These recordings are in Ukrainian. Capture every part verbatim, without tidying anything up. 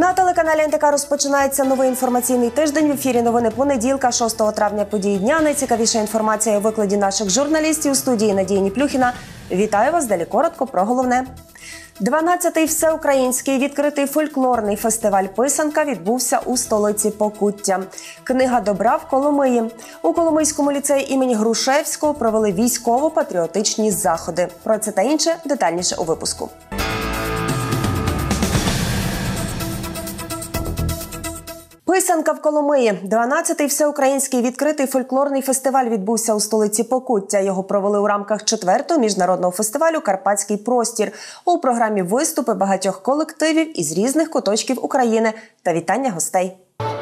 На телеканалі ен те ка розпочинається новий інформаційний тиждень. В ефірі новини понеділка, шостого травня, події дня. Найцікавіша інформація у викладі наших журналістів. У студії Надія Ніплюхіна. Вітаю вас, далі коротко про головне. дванадцятий всеукраїнський відкритий фольклорний фестиваль «Писанка» відбувся у столиці Покуття. Книга добра в Коломиї. У Коломийському ліцеї імені Грушевського провели військово-патріотичні заходи. Про це та інше детальніше у випуску. «Писанка» в Коломиї. дванадцятий всеукраїнський відкритий фольклорний фестиваль відбувся у столиці Покуття. Його провели у рамках четвертого міжнародного фестивалю «Карпатський простір». У програмі виступи багатьох колективів із різних куточків України та вітання гостей.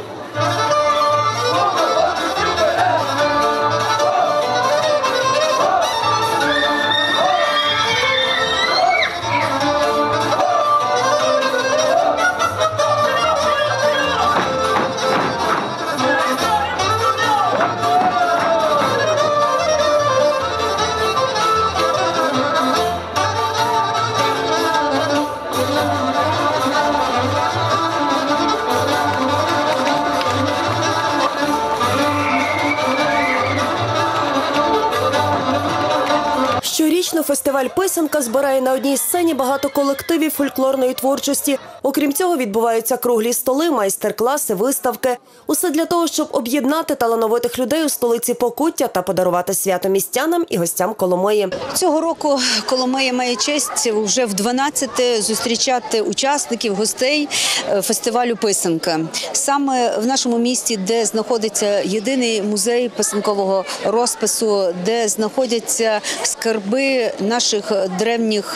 Щорічно фестиваль «Писанка» збирає на одній сцені багато колективів фольклорної творчості. Окрім цього, відбуваються круглі столи, майстер-класи, виставки. Усе для того, щоб об'єднати талановитих людей у столиці Покуття та подарувати свято містянам і гостям Коломиї. Цього року Коломия має честь вже в дванадцяте зустрічати учасників, гостей фестивалю «Писанка». Саме в нашому місті, де знаходиться єдиний музей писанкового розпису, де знаходяться скарби наших древніх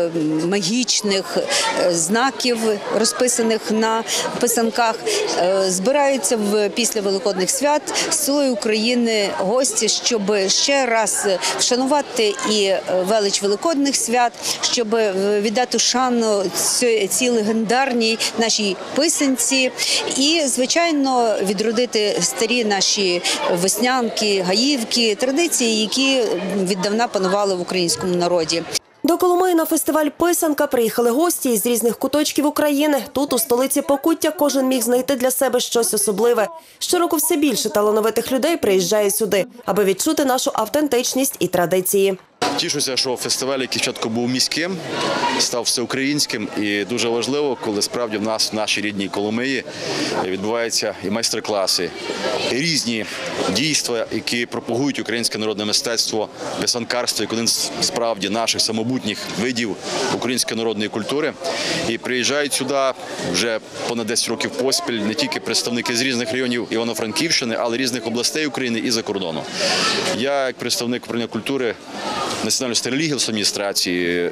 магічних знаків, розписаних на писанках, збираються в після Великодних свят з цілої України гості, щоб ще раз вшанувати і велич Великодних свят, щоб віддати шану цій легендарній нашій писанці і, звичайно, відродити старі наші веснянки, гаївки, традиції, які віддавна панували в українському народі. До Коломиї на фестиваль «Писанка» приїхали гості із різних куточків України. Тут, у столиці Покуття, кожен міг знайти для себе щось особливе. Щороку все більше талановитих людей приїжджає сюди, аби відчути нашу автентичність і традиції. Тішуся, що фестиваль, який спочатку був міським, став всеукраїнським. І дуже важливо, коли справді в нас, в нашій рідній Коломиї, відбуваються і майстер-класи, і різні дійства, які пропагують українське народне мистецтво, писанкарство, як один з справді наших самобутніх видів української народної культури. І приїжджають сюди вже понад десять років поспіль не тільки представники з різних районів Івано-Франківщини, але й різних областей України і за кордону. Я, як представник управління культури Національної релігійної адміністрації,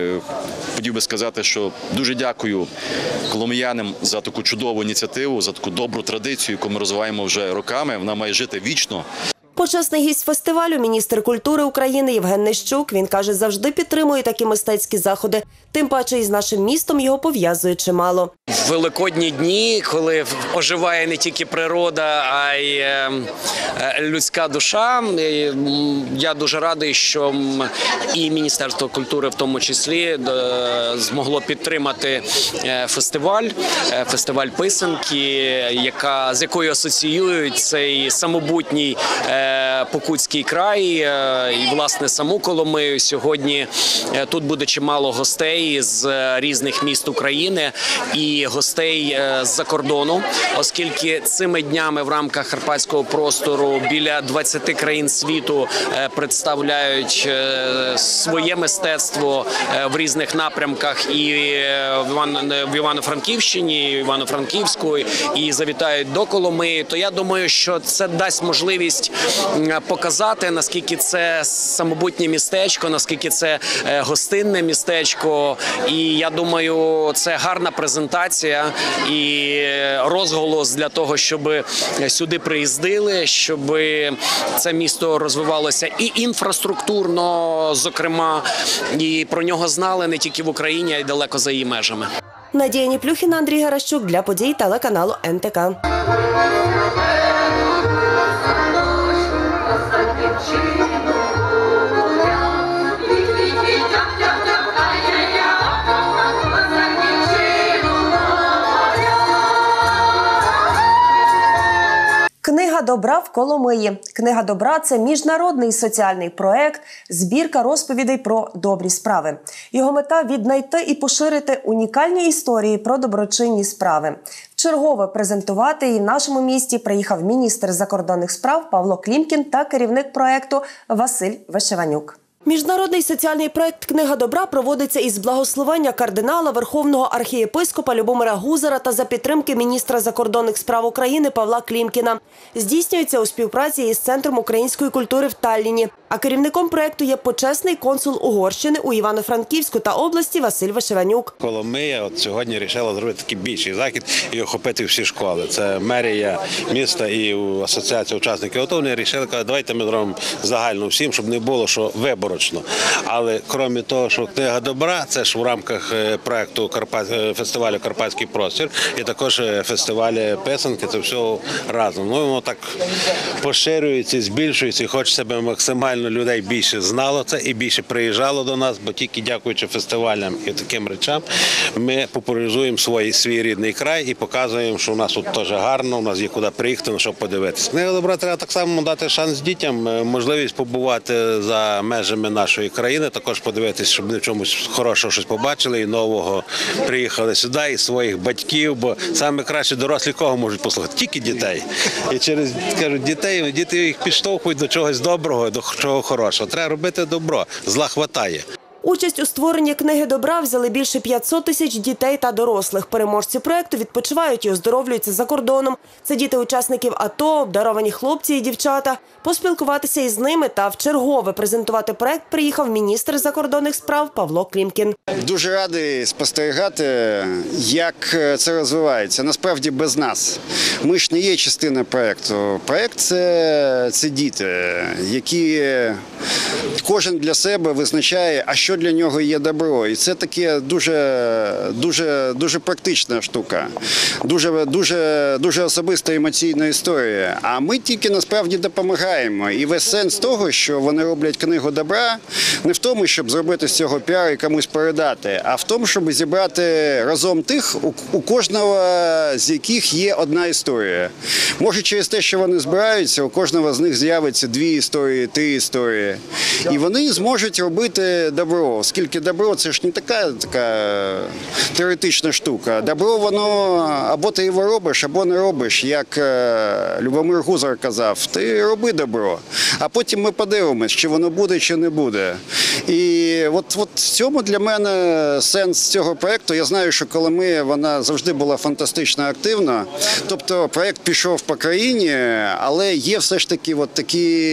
хотів би сказати, що дуже дякую коломиянам за таку чудову ініціативу, за таку добру традицію, яку ми розвиваємо вже роками. Вона має жити вічно. Почесний гість фестивалю – міністр культури України Євген Нищук. Він каже, завжди підтримує такі мистецькі заходи. Тим паче із нашим містом його пов'язує чимало. В великодні дні, коли оживає не тільки природа, а й людська душа, я дуже радий, що і Міністерство культури в тому числі змогло підтримати фестиваль, фестиваль «Писанки», яка, з якою асоціюють цей самобутній Покутський край і, власне, саму Коломию. Сьогодні тут буде чимало гостей з різних міст України і гостей з-за кордону, оскільки цими днями в рамках карпатського простору біля двадцяти країн світу представляють своє мистецтво в різних напрямках і в Івано-Франківщині, і в Івано-Франківську, і завітають до Коломиї, то я думаю, що це дасть можливість показати, наскільки це самобутнє містечко, наскільки це гостинне містечко. І я думаю, це гарна презентація і розголос для того, щоб сюди приїздили, щоб це місто розвивалося і інфраструктурно, зокрема, і про нього знали не тільки в Україні, а й далеко за її межами. Надія Ніплюхіна, Андрій Геращук для подій телеканалу ен те ка. Книга добра в Коломиї. Книга добра – це міжнародний соціальний проект, збірка розповідей про добрі справи. Його мета – віднайти і поширити унікальні історії про доброчинні справи. Вчергове презентувати її в нашому місті приїхав міністр закордонних справ Павло Клімкін та керівник проекту Василь Вишеванюк. Міжнародний соціальний проект «Книга добра» проводиться із благословення кардинала Верховного архієпископа Любомира Гузара та за підтримки міністра закордонних справ України Павла Клімкіна. Здійснюється у співпраці із Центром української культури в Талліні. А керівником проекту є почесний консул Угорщини у Івано-Франківську та області Василь Вишеванюк. Коломия от сьогодні вирішила зробити такий більший захід і охопити всі школи. Це мерія міста і асоціація учасників АТО. Вони вирішили, давайте ми зробимо загально всім, щоб не було, що виборочно. Але крім того, що книга добра, це ж в рамках проекту Карпат... фестивалю «Карпатський простір» і також фестивалю писанки, це все разом. Ну, воно так поширюється, збільшується і хоче себе максимально людей більше знало це і більше приїжджало до нас, бо тільки дякуючи фестивалям і таким речам ми популяризуємо свій, свій рідний край і показуємо, що у нас тут теж гарно, у нас є куди приїхати, на що подивитися. Книга добра треба так само дати шанс дітям, можливість побувати за межами нашої країни, також подивитися, щоб вони в чомусь хорошого щось побачили і нового приїхали сюди, і своїх батьків, бо саме краще дорослі кого можуть послухати? Тільки дітей. І через, кажуть, дітей, діти їх підштовхують до чогось доброго, до чого хорошого. Треба робити добро, зла хватає. Участь у створенні книги добра взяли більше п'ятсот тисяч дітей та дорослих. Переможці проекту відпочивають і оздоровлюються за кордоном. Це діти учасників АТО, обдаровані хлопці і дівчата. Поспілкуватися із ними та вчергове презентувати проект приїхав міністр закордонних справ Павло Клімкін. Дуже радий спостерігати, як це розвивається. Насправді без нас. Ми ж не є частиною проекту. Проект – це, це діти, які кожен для себе визначає, а що для нього є добро. І це таке дуже, дуже, дуже практична штука, дуже, дуже, дуже особиста емоційна історія. А ми тільки насправді допомагаємо. І весь сенс того, що вони роблять книгу добра, не в тому, щоб зробити з цього піар і комусь передати, а в тому, щоб зібрати разом тих, у кожного з яких є одна історія. Може, через те, що вони збираються, у кожного з них з'явиться дві історії, три історії. І вони зможуть робити добро, оскільки добро – це ж не така, така теоретична штука. Добро, воно або ти його робиш, або не робиш, як Любомир Гузар казав. Ти роби добро, а потім ми подивимось, чи воно буде, чи не буде. І от, от в цьому для мене сенс цього проєкту. Я знаю, що Коломия, вона завжди була фантастично активна. Тобто проєкт пішов по країні, але є все ж таки от такі,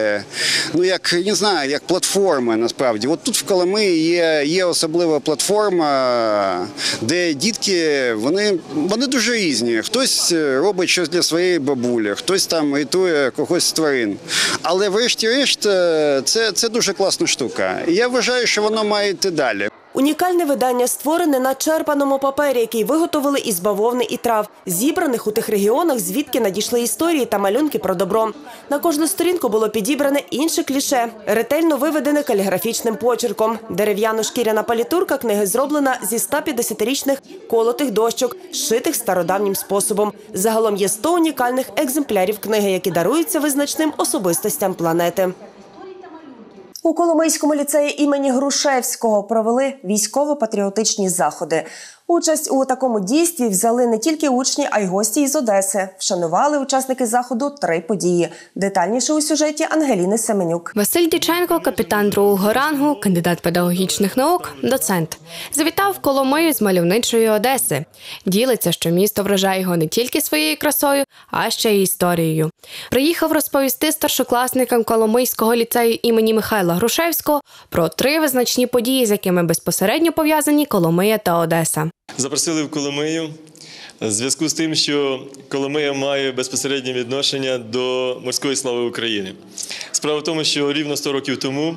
ну як, не знаю, як платформи насправді. От тут в Коломиї є, є особлива платформа, де дітки, вони, вони дуже різні. Хтось робить щось для своєї бабулі, хтось там рятує когось з тварин. Але врешті-решт це, це дуже класна штука. І я вважаю, що воно має йти далі. Унікальне видання створене на черпаному папері, який виготовили із бавовни і трав, зібраних у тих регіонах, звідки надійшли історії та малюнки про добро. На кожну сторінку було підібране інше кліше, ретельно виведене каліграфічним почерком. Дерев'яно-шкіряна палітурка книги зроблена зі ста п'ятдесятирічних колотих дощок, зшитих стародавнім способом. Загалом є сто унікальних екземплярів книги, які даруються визначним особистостям планети. У Коломийському ліцеї імені Грушевського провели військово-патріотичні заходи. Участь у такому дійстві взяли не тільки учні, а й гості із Одеси. Вшанували учасники заходу три події. Детальніше у сюжеті Ангеліни Семенюк. Василь Дяченко – капітан другого рангу, кандидат педагогічних наук, доцент. Завітав в Коломию з мальовничої Одеси. Ділиться, що місто вражає його не тільки своєю красою, а ще й історією. Приїхав розповісти старшокласникам Коломийського ліцею імені Михайла Грушевського про три визначні події, з якими безпосередньо пов'язані Коломия та Одеса. Запросили в Коломию в зв'язку з тим, що Коломия має безпосереднє відношення до морської слави України. Справа в тому, що рівно сто років тому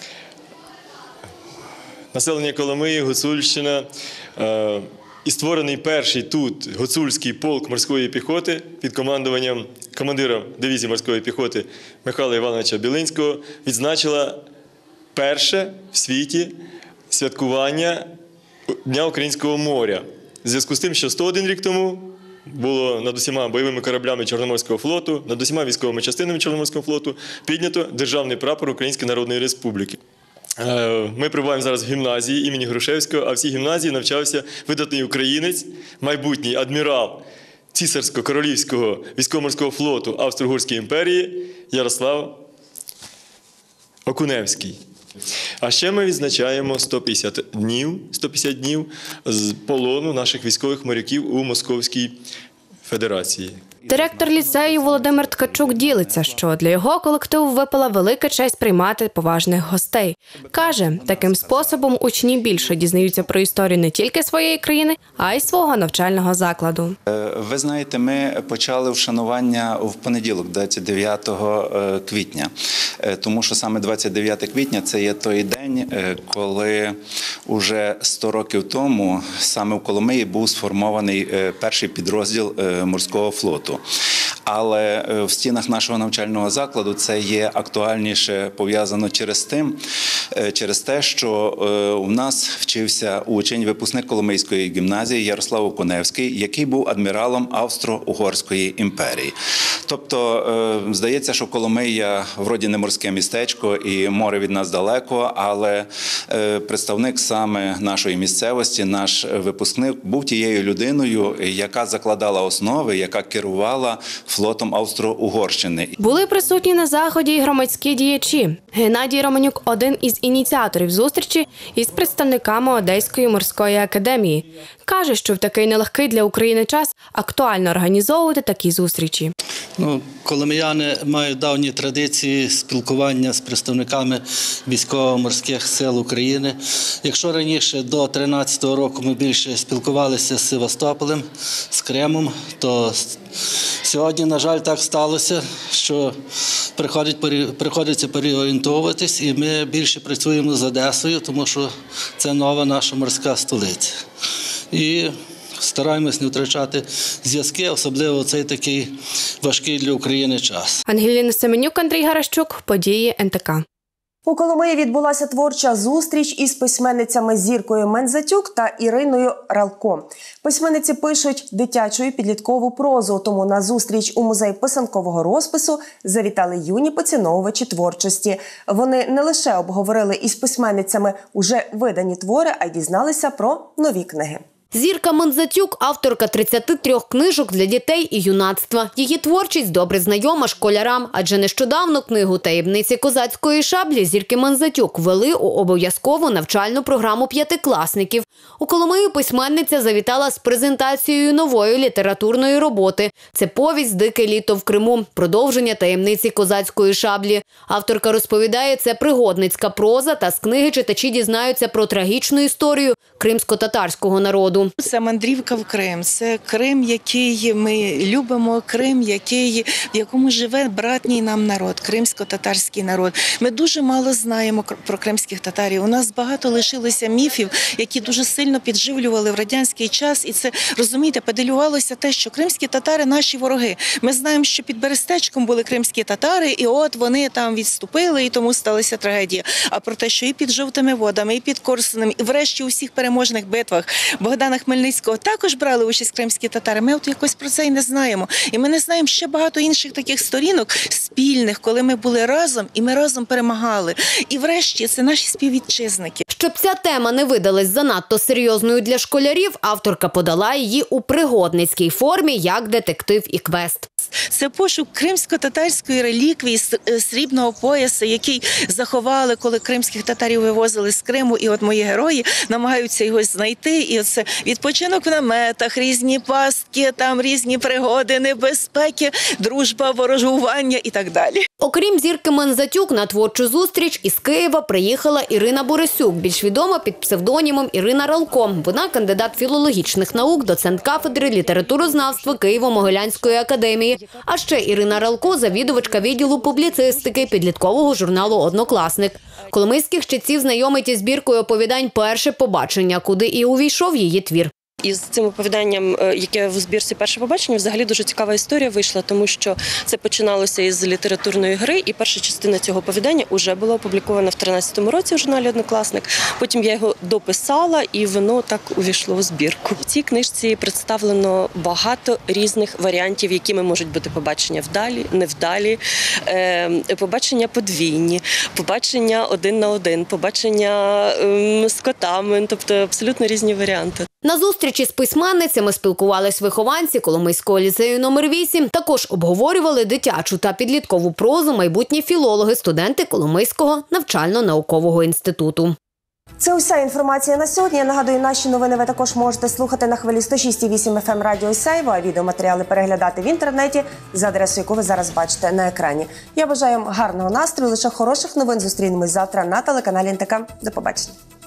населення Коломиї, Гуцульщина, і створений перший тут гуцульський полк морської піхоти під командуванням командира дивізії морської піхоти Михайла Івановича Білинського відзначила перше в світі святкування Дня Українського моря. В зв'язку з тим, що сто один рік тому було над усіма бойовими кораблями Чорноморського флоту, над усіма військовими частинами Чорноморського флоту піднято державний прапор Української Народної Республіки. Ми перебуваємо зараз в гімназії імені Грушевського, а в цій гімназії навчався видатний українець, майбутній адмірал Цісарсько-королівського військово-морського флоту Австро-Угорської імперії Ярослав Окуневський. А ще ми відзначаємо сто п'ятдесят днів, сто п'ятдесят днів з полону наших військових моряків у Московській Федерації. Директор ліцею Володимир Ткачук ділиться, що для його колективу випала велика честь приймати поважних гостей. Каже, таким способом учні більше дізнаються про історію не тільки своєї країни, а й свого навчального закладу. Ви знаєте, ми почали вшанування в понеділок, двадцять дев'ятого квітня. Тому що саме двадцять дев'яте квітня – це є той день, коли уже сто років тому саме в Коломиї був сформований перший підрозділ морського флоту. Але в стінах нашого навчального закладу це є актуальніше пов'язано через тим, через те, що у нас вчився учень, випускник Коломийської гімназії Ярослав Окуневський, який був адміралом Австро-Угорської імперії. Тобто, здається, що Коломия вроді не морське містечко і море від нас далеко, але представник саме нашої місцевості, наш випускник, був тією людиною, яка закладала основи, яка керувала флотом Австро-Угорщини. Були присутні на заході й громадські діячі. Геннадій Романюк – один із ініціаторів зустрічі із представниками Одеської морської академії. Каже, що в такий нелегкий для України час актуально організовувати такі зустрічі. Ну, коломияни мають давні традиції спілкування з представниками військово-морських сил України. Якщо раніше до тринадцятого року ми більше спілкувалися з Севастополем, з Кримом, то сьогодні, на жаль, так сталося, що приходиться переорієнтовуватись, і ми більше працюємо з Одесою, тому що це нова наша морська столиця. І стараємось не втрачати зв'язки, особливо в цей такий важкий для України час. Ангеліна Семенюк, Андрій Гаращук, події ен те ка. У Коломиї відбулася творча зустріч із письменницями Зіркою Мензатюк та Іриною Ралко. Письменниці пишуть дитячу і підліткову прозу, тому на зустріч у музей писанкового розпису завітали юні поціновувачі творчості. Вони не лише обговорили із письменницями уже видані твори, а й дізналися про нові книги. Зірка Мензатюк – авторка тридцяти трьох книжок для дітей і юнацтва. Її творчість добре знайома школярам, адже нещодавно книгу «Таємниці козацької шаблі» Зірки Мензатюк ввели у обов'язкову навчальну програму п'ятикласників. У Коломию письменниця завітала з презентацією нової літературної роботи. Це повість «Дике літо в Криму», продовження «Таємниці козацької шаблі». Авторка розповідає, це пригодницька проза, та з книги читачі дізнаються про трагічну історію кримсько-татарського народу. Це мандрівка в Крим, це Крим, який ми любимо, Крим, який, в якому живе братній нам народ, кримсько-татарський народ. Ми дуже мало знаємо про кримських татарів. У нас багато лишилося міфів, які дуже сильно підживлювали в радянський час. І це, розумієте, педалювалося те, що кримські татари – наші вороги. Ми знаємо, що під Берестечком були кримські татари, і от вони там відступили, і тому сталася трагедія. А про те, що і під Жовтими водами, і під Корсунем, і врешті у всіх переможних битвах Богдана Хмельницького також брали участь кримські татари. Ми от якось про це і не знаємо. І ми не знаємо ще багато інших таких сторінок спільних, коли ми були разом і ми разом перемагали. І врешті це наші співвітчизники. Щоб ця тема не видалась занадто серйозною для школярів, авторка подала її у пригодницькій формі, як детектив і квест. Це пошук кримсько-татарської реліквії, срібного пояса, який заховали, коли кримських татарів вивозили з Криму. І от мої герої намагаються його знайти. І оце відпочинок в наметах, різні пастки, там різні пригоди, небезпеки, дружба, ворожування і так далі. Окрім Зірки Мензатюк, на творчу зустріч із Києва приїхала Ірина Борисюк, більш відома під псевдонімом Ірина Ралко. Вона кандидат філологічних наук, доцент кафедри літературознавства Києво-Могилянської академії. А ще Ірина Ралко – завідувачка відділу публіцистики підліткового журналу «Однокласник». Коломийських читців знайомить із збіркою оповідань «Перше побачення», куди і увійшов її твір. Із цим оповіданням, яке в збірці «Перше побачення», взагалі дуже цікава історія вийшла, тому що це починалося із літературної гри, і перша частина цього оповідання вже була опублікована в тринадцятому році у журналі «Однокласник». Потім я його дописала, і воно так увійшло у збірку. В цій книжці представлено багато різних варіантів, якими можуть бути побачення вдалі, невдалі, побачення подвійні, побачення один на один, побачення з котами, тобто абсолютно різні варіанти. На зустрічі з письменницями спілкувались вихованці Коломийського ліцею номер вісім. Також обговорювали дитячу та підліткову прозу майбутні філологи, студенти Коломийського навчально-наукового інституту. Це уся інформація на сьогодні. Я нагадую, наші новини ви також можете слухати на хвилі сто шість і вісім еф ем Радіо Сяйво, а відеоматеріали переглядати в інтернеті за адресою, яку ви зараз бачите на екрані. Я бажаю вам гарного настрою, лише хороших новин. Зустрінемось завтра на телеканалі ен те ка. До побачення.